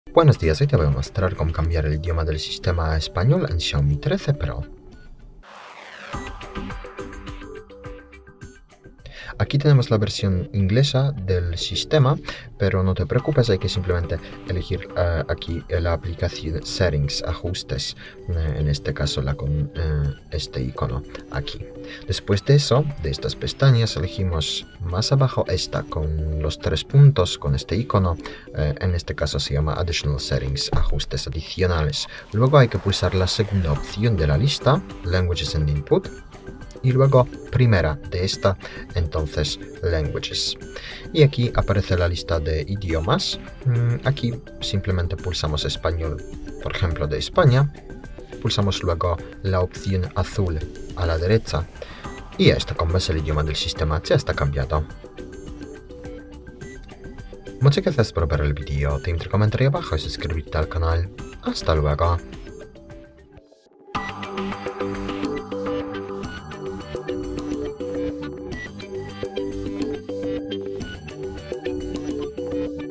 Buenos días, hoy te voy a mostrar cómo cambiar el idioma del sistema a español en Xiaomi 13 Pro. Aquí tenemos la versión inglesa del sistema, pero no te preocupes, hay que simplemente elegir aquí la aplicación Settings, ajustes, en este caso con este icono aquí. Después de eso, de estas pestañas, elegimos más abajo esta con los tres puntos, con este icono, en este caso se llama Additional Settings, ajustes adicionales. Luego hay que pulsar la segunda opción de la lista, Languages and Input, y luego primera de esta, entonces Languages. Y aquí aparece la lista de idiomas. Aquí simplemente pulsamos español, por ejemplo, de España. Pulsamos luego la opción azul a la derecha. Y esto, como ves, el idioma del sistema ya está cambiado. Muchas gracias por ver el vídeo. Te invito a comentar abajo y suscribirte al canal. Hasta luego.